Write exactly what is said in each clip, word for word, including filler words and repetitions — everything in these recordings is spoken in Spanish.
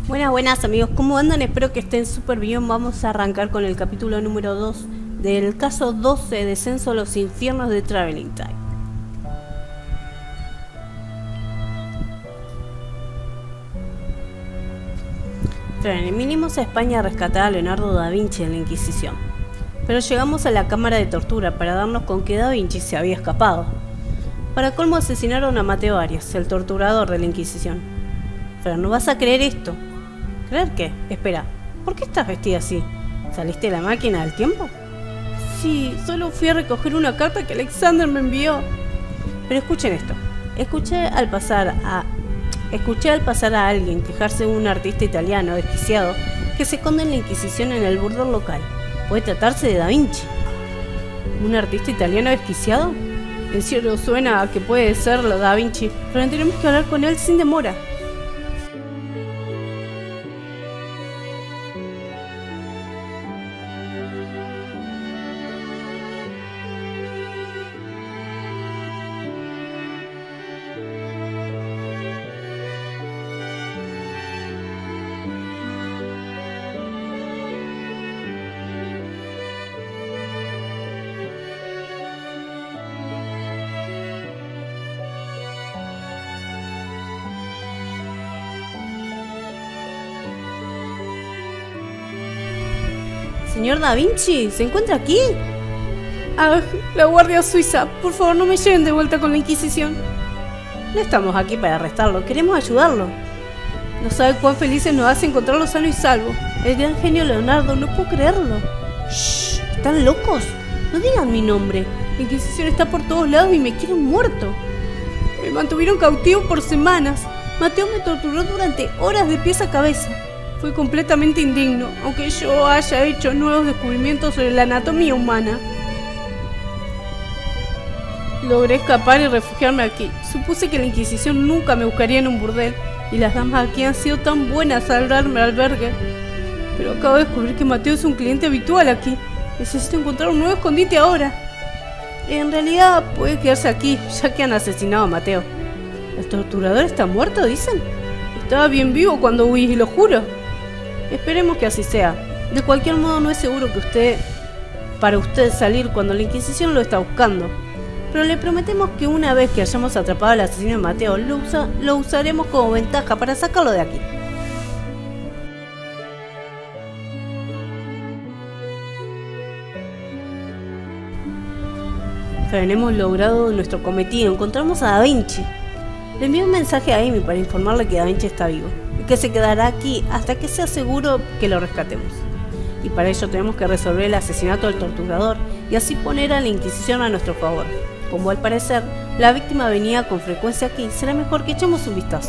Buenas, buenas amigos, ¿cómo andan? Espero que estén súper bien. Vamos a arrancar con el capítulo número dos del caso doce, Descenso a los infiernos de Traveling Time. Bien, vinimos a España a rescatar a Leonardo da Vinci en la Inquisición, pero llegamos a la cámara de tortura para darnos con que da Vinci se había escapado. Para colmo asesinaron a Mateo Arias, el torturador de la Inquisición. Pero no vas a creer esto. ¿Creer qué? Espera, ¿por qué estás vestida así? ¿Saliste de la máquina del tiempo? Sí, solo fui a recoger una carta que Alexander me envió. Pero escuchen esto. Escuché al pasar a... Escuché al pasar a alguien quejarse de un artista italiano desquiciado que se esconde en la Inquisición en el burdel local. Puede tratarse de Da Vinci. ¿Un artista italiano desquiciado? En serio suena a que puede ser Da Vinci, pero tenemos que hablar con él sin demora. Señor Da Vinci, ¿se encuentra aquí? Ah, la Guardia Suiza, por favor no me lleven de vuelta con la Inquisición. No estamos aquí para arrestarlo, queremos ayudarlo. No sabe cuán felices nos hace encontrarlo sano y salvo. El gran genio Leonardo, no puedo creerlo. Shh, ¿están locos? No digan mi nombre. La Inquisición está por todos lados y me quieren muerto. Me mantuvieron cautivo por semanas. Mateo me torturó durante horas de pies a cabeza. Fue completamente indigno, aunque yo haya hecho nuevos descubrimientos sobre la anatomía humana. Logré escapar y refugiarme aquí. Supuse que la Inquisición nunca me buscaría en un burdel, y las damas aquí han sido tan buenas al darme albergue. Pero acabo de descubrir que Mateo es un cliente habitual aquí. Necesito encontrar un nuevo escondite ahora. En realidad puede quedarse aquí, ya que han asesinado a Mateo. ¿El torturador está muerto, dicen? Estaba bien vivo cuando huí, lo juro. Esperemos que así sea. De cualquier modo no es seguro que usted, para usted salir cuando la Inquisición lo está buscando. Pero le prometemos que una vez que hayamos atrapado al asesino de Mateo, lo, usa, lo usaremos como ventaja para sacarlo de aquí. Pero hemos logrado nuestro cometido, encontramos a Da Vinci. Le envié un mensaje a Amy para informarle que Da Vinci está vivo y que se quedará aquí hasta que sea seguro que lo rescatemos. Y para ello tenemos que resolver el asesinato del torturador y así poner a la Inquisición a nuestro favor. Como al parecer la víctima venía con frecuencia aquí, será mejor que echemos un vistazo.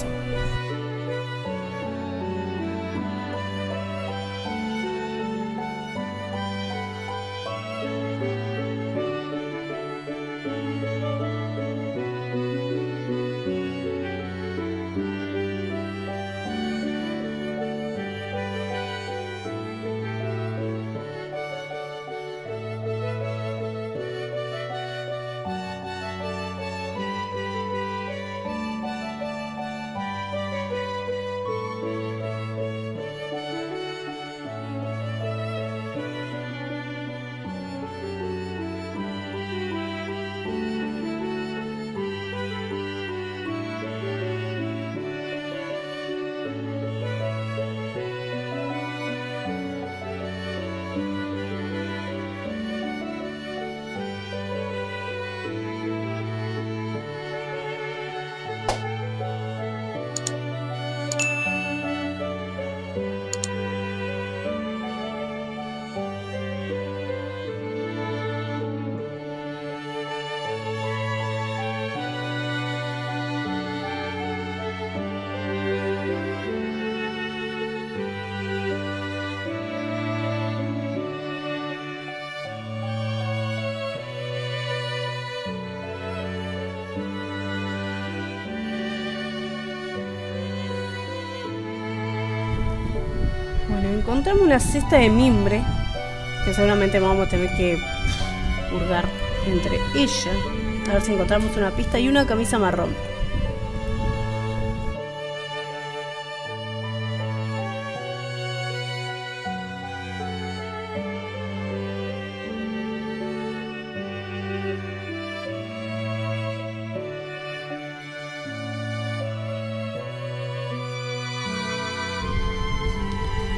Bueno, encontramos una cesta de mimbre que seguramente vamos a tener que hurgar entre ella. A ver si encontramos una pista y una camisa marrón.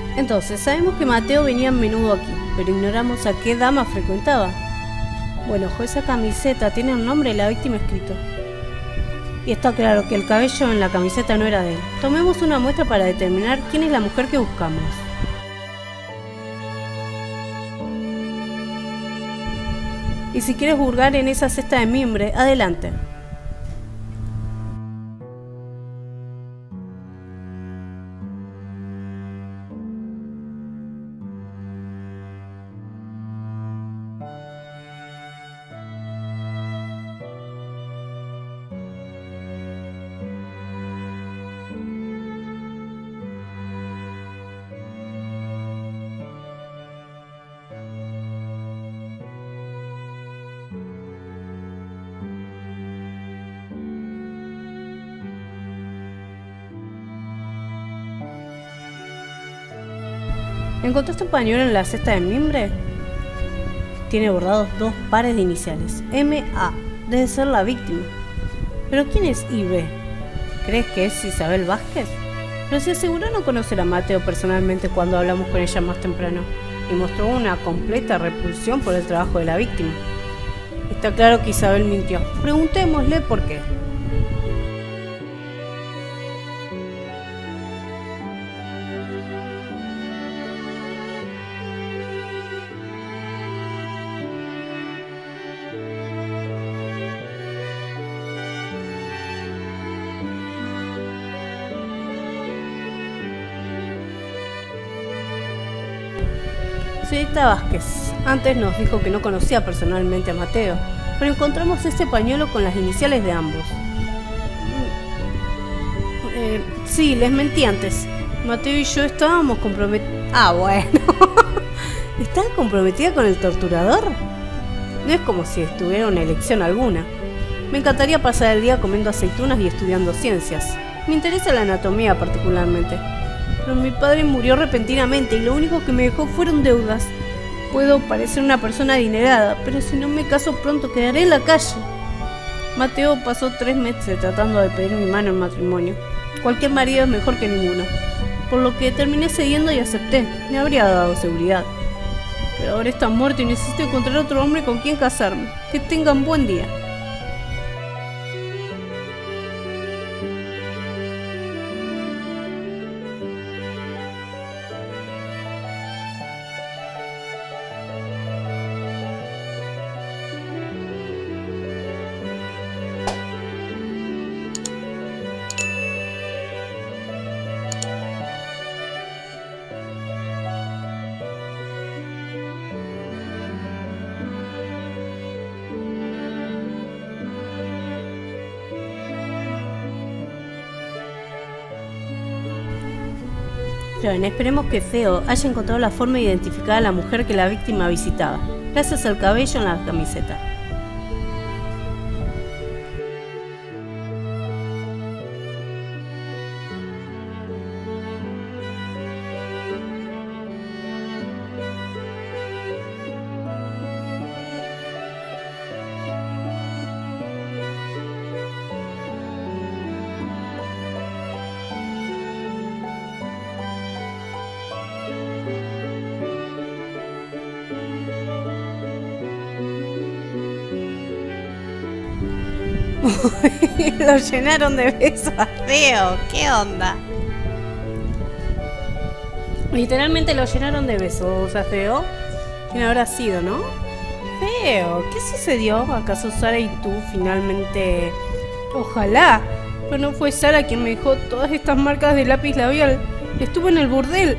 Entonces, sabemos que Mateo venía a menudo aquí, pero ignoramos a qué dama frecuentaba. Bueno, ojo, esa camiseta tiene un nombre de la víctima escrito. Y está claro que el cabello en la camiseta no era de él. Tomemos una muestra para determinar quién es la mujer que buscamos. Y si quieres hurgar en esa cesta de mimbre, adelante. ¿Encontraste un pañuelo en la cesta de mimbre? Tiene bordados dos pares de iniciales. M A Debe ser la víctima. ¿Pero quién es I B? ¿Crees que es Isabel Vázquez? Pero se aseguró no conocer a Mateo personalmente cuando hablamos con ella más temprano, y mostró una completa repulsión por el trabajo de la víctima. Está claro que Isabel mintió. Preguntémosle por qué. Señorita Vázquez, antes nos dijo que no conocía personalmente a Mateo, pero encontramos este pañuelo con las iniciales de ambos. Eh, sí, les mentí antes. Mateo y yo estábamos comprometidos... Ah, bueno. ¿Estás comprometida con el torturador? No es como si estuviera una elección alguna. Me encantaría pasar el día comiendo aceitunas y estudiando ciencias. Me interesa la anatomía particularmente. Pero mi padre murió repentinamente y lo único que me dejó fueron deudas. Puedo parecer una persona adinerada, pero si no me caso pronto quedaré en la calle. Mateo pasó tres meses tratando de pedir mi mano en matrimonio. Cualquier marido es mejor que ninguno, por lo que terminé cediendo y acepté. Me habría dado seguridad. Pero ahora está muerto y necesito encontrar otro hombre con quien casarme. Que tengan buen día. John, esperemos que Theo haya encontrado la forma de identificar a la mujer que la víctima visitaba, gracias al cabello en la camiseta. Lo llenaron de besos a Theo. ¿Qué onda? Literalmente lo llenaron de besos a Theo. ¿Quién habrá sido, no? Theo, ¿qué sucedió? ¿Acaso Sara y tú finalmente...? Ojalá. Pero no fue Sara quien me dejó todas estas marcas de lápiz labial. Estuvo en el burdel.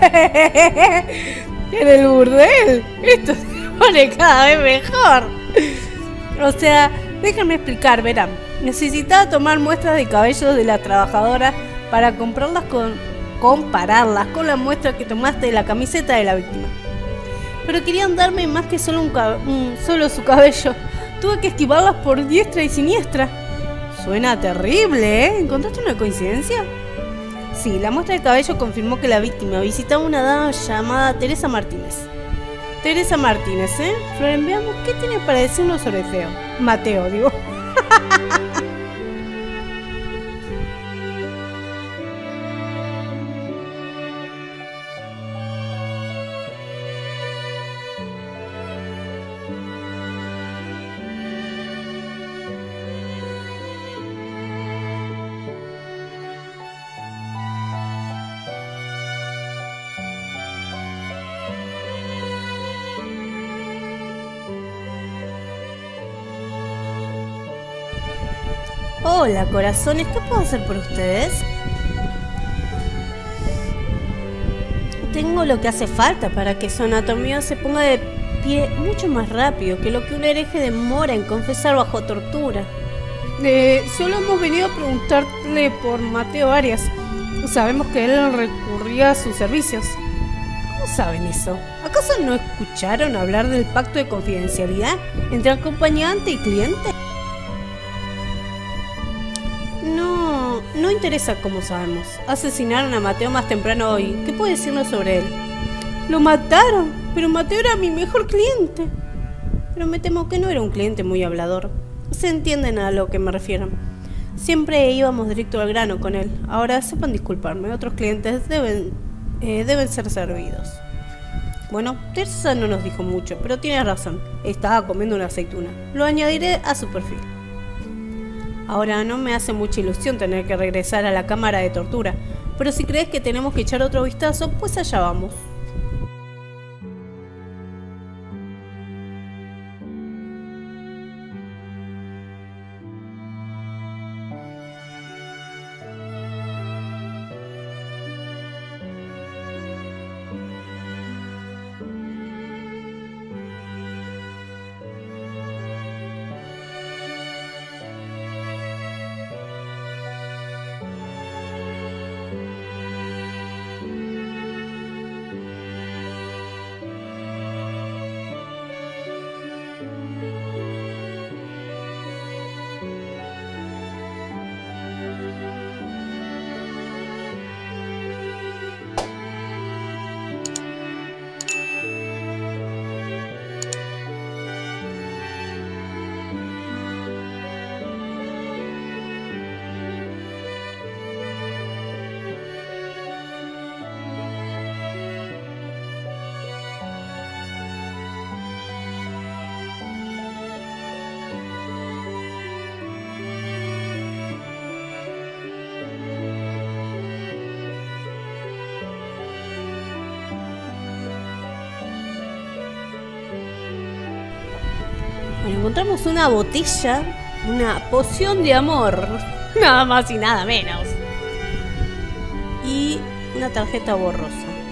¿En el burdel? Esto se pone cada vez mejor. O sea... Déjenme explicar, verán. Necesitaba tomar muestras de cabellos de las trabajadoras para comprarlas con, compararlas con la muestra que tomaste de la camiseta de la víctima. Pero querían darme más que solo, un, un, solo su cabello. Tuve que esquivarlas por diestra y siniestra. Suena terrible, ¿eh? ¿Encontraste una coincidencia? Sí, la muestra de cabello confirmó que la víctima visitaba una dama llamada Teresa Martínez. Teresa Martínez, ¿eh? Floren, veamos qué tiene para decirnos sobre Theo. Mateo, digo. Hola, corazones, ¿qué puedo hacer por ustedes? Tengo lo que hace falta para que su anatomía se ponga de pie mucho más rápido que lo que un hereje demora en confesar bajo tortura. Eh, solo hemos venido a preguntarle por Mateo Arias. Sabemos que él recurría a sus servicios. ¿Cómo saben eso? ¿Acaso no escucharon hablar del pacto de confidencialidad entre acompañante y cliente? No, no interesa cómo sabemos. Asesinaron a Mateo más temprano hoy. ¿Qué puede decirnos sobre él? Lo mataron, pero Mateo era mi mejor cliente. Pero me temo que no era un cliente muy hablador. Se entienden a lo que me refiero. Siempre íbamos directo al grano con él. Ahora sepan disculparme, otros clientes deben, eh, deben ser servidos. Bueno, Teresa no nos dijo mucho, pero tiene razón. Estaba comiendo una aceituna. Lo añadiré a su perfil. Ahora no me hace mucha ilusión tener que regresar a la cámara de tortura, pero si crees que tenemos que echar otro vistazo, pues allá vamos. Bueno, encontramos una botella, una poción de amor, nada más y nada menos, y una tarjeta borrosa.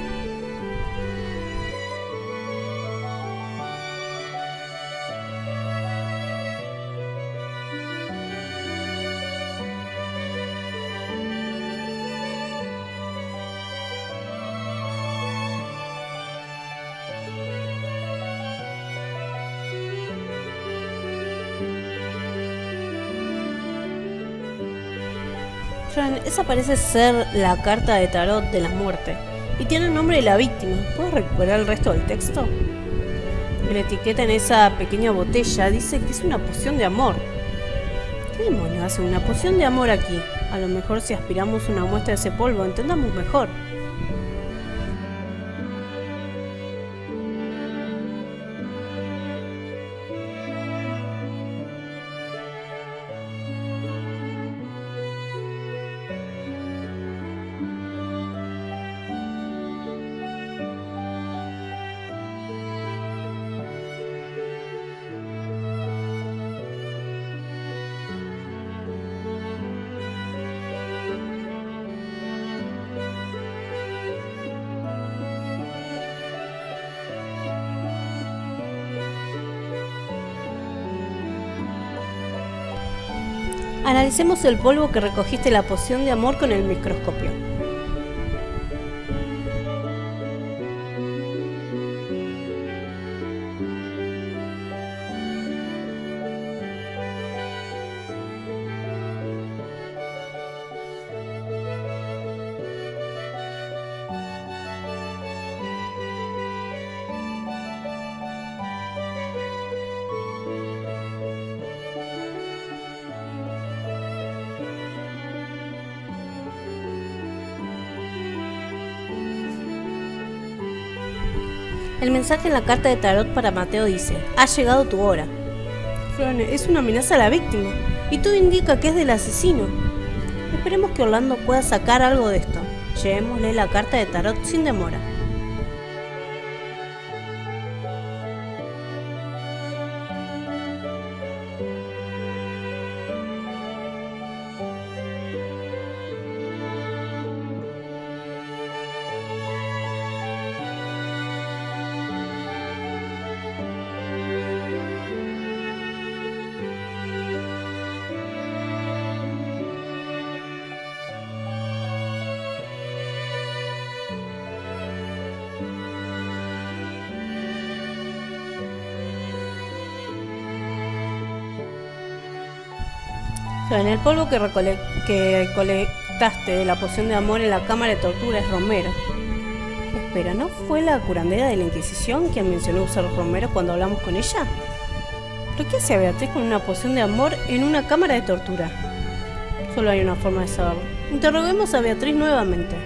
Fran, esa parece ser la carta de tarot de la muerte y tiene el nombre de la víctima. ¿Puedes recuperar el resto del texto? La etiqueta en esa pequeña botella dice que es una poción de amor. ¿Qué demonios hace una poción de amor aquí? A lo mejor si aspiramos una muestra de ese polvo entendamos mejor. Analicemos el polvo que recogiste la poción de amor con el microscopio. El mensaje en la carta de tarot para Mateo dice: ha llegado tu hora. Fran, es una amenaza a la víctima y todo indica que es del asesino. Esperemos que Orlando pueda sacar algo de esto. Llevémosle la carta de tarot sin demora. En el polvo que, recole que recolectaste de la poción de amor en la cámara de tortura es romero. Espera, ¿no fue la curandera de la Inquisición quien mencionó usar romero cuando hablamos con ella? ¿Pero qué hace Beatriz con una poción de amor en una cámara de tortura? Solo hay una forma de saberlo. Interroguemos a Beatriz nuevamente.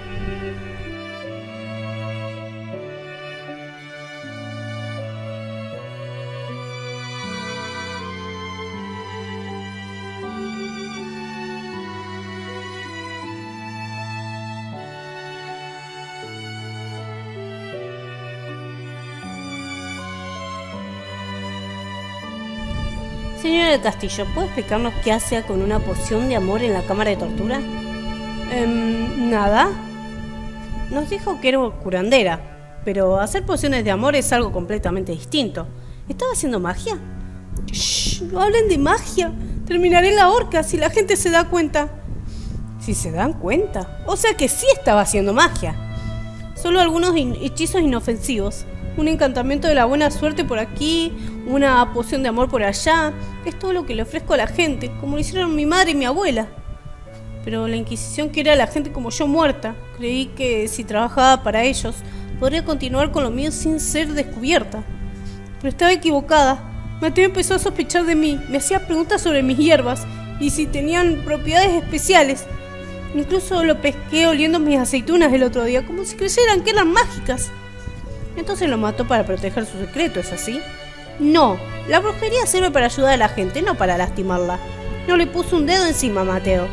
Señora del Castillo, ¿puede explicarnos qué hace con una poción de amor en la cámara de tortura? Um, nada. Nos dijo que era curandera, pero hacer pociones de amor es algo completamente distinto. ¿Estaba haciendo magia? Shh, no hablen de magia. Terminaré en la horca si la gente se da cuenta. ¿Si se dan cuenta? O sea que sí estaba haciendo magia. Solo algunos in hechizos inofensivos. Un encantamiento de la buena suerte por aquí, una poción de amor por allá. Es todo lo que le ofrezco a la gente, como lo hicieron mi madre y mi abuela. Pero la Inquisición quería a la gente como yo muerta. Creí que si trabajaba para ellos, podría continuar con lo mío sin ser descubierta. Pero estaba equivocada. Mateo empezó a sospechar de mí, me hacía preguntas sobre mis hierbas y si tenían propiedades especiales. Incluso lo pesqué oliendo mis aceitunas el otro día, como si creyeran que eran mágicas. Entonces lo mató para proteger su secreto, ¿es así? No, la brujería sirve para ayudar a la gente, no para lastimarla. No le puso un dedo encima a Mateo.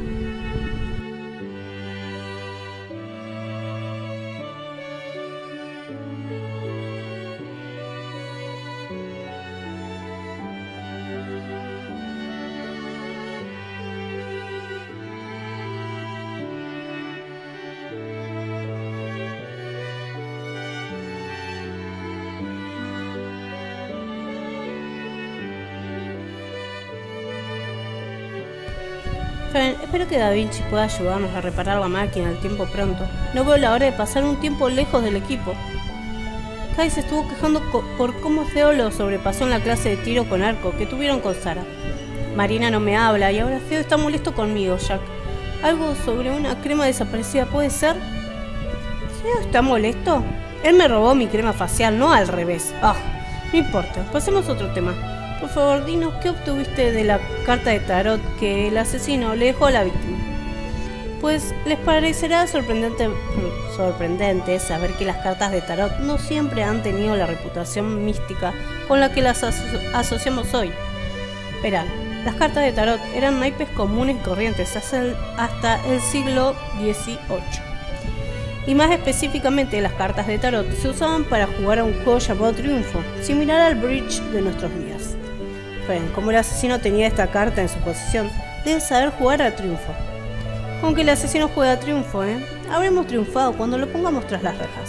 Fran, espero que Da Vinci pueda ayudarnos a reparar la máquina del tiempo pronto. No veo la hora de pasar un tiempo lejos del equipo. Kai se estuvo quejando co por cómo Feo lo sobrepasó en la clase de tiro con arco que tuvieron con Sara. Marina no me habla y ahora Feo está molesto conmigo, Jack. ¿Algo sobre una crema desaparecida puede ser? ¿Feo está molesto? Él me robó mi crema facial, no al revés. Ah, no importa, pasemos a otro tema. Por favor, dinos qué obtuviste de la carta de tarot que el asesino le dejó a la víctima. Pues les parecerá sorprendente, sorprendente saber que las cartas de tarot no siempre han tenido la reputación mística con la que las aso asociamos hoy. Verán, las cartas de tarot eran naipes comunes y corrientes hasta el siglo dieciocho. Y más específicamente, las cartas de tarot se usaban para jugar a un juego llamado Triunfo, similar al bridge de nuestros días. Ven, como el asesino tenía esta carta en su posesión, debe saber jugar a Triunfo. Aunque el asesino juega a Triunfo, ¿eh? Habremos triunfado cuando lo pongamos tras las rejas.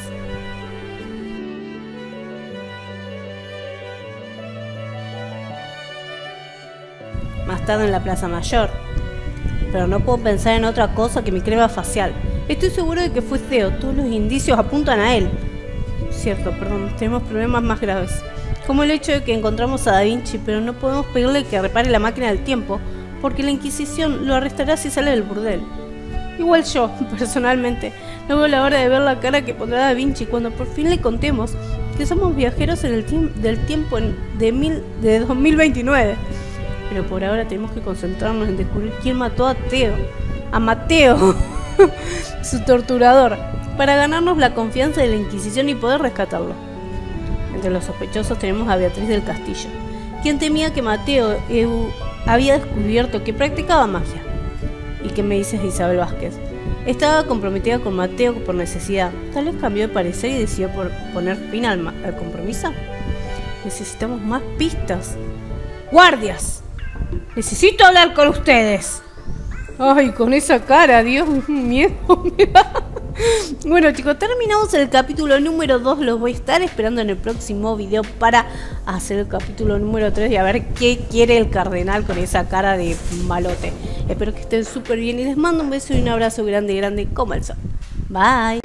Más tarde en la Plaza Mayor. Pero no puedo pensar en otra cosa que mi crema facial. Estoy seguro de que fue Theo, todos los indicios apuntan a él. Cierto, perdón, tenemos problemas más graves. Como el hecho de que encontramos a Da Vinci, pero no podemos pedirle que repare la máquina del tiempo, porque la Inquisición lo arrestará si sale del burdel. Igual yo, personalmente, no veo la hora de ver la cara que pondrá Da Vinci cuando por fin le contemos que somos viajeros en el tiemp del tiempo en, de, mil, de dos mil veintinueve. Pero por ahora tenemos que concentrarnos en descubrir quién mató a Theo, a Mateo, su torturador, para ganarnos la confianza de la Inquisición y poder rescatarlo. Entre los sospechosos tenemos a Beatriz del Castillo, quien temía que Mateo eh, había descubierto que practicaba magia. ¿Y qué me dices de Isabel Vázquez? Estaba comprometida con Mateo por necesidad. Tal vez cambió de parecer y decidió por poner fin al, al compromiso. Necesitamos más pistas. ¡Guardias! Necesito hablar con ustedes. Ay, con esa cara, Dios mío. Bueno, chicos, terminamos el capítulo número dos. Los voy a estar esperando en el próximo video para hacer el capítulo número tres y a ver qué quiere el cardenal con esa cara de malote. Espero que estén súper bien y les mando un beso y un abrazo grande, grande como el sol. Bye.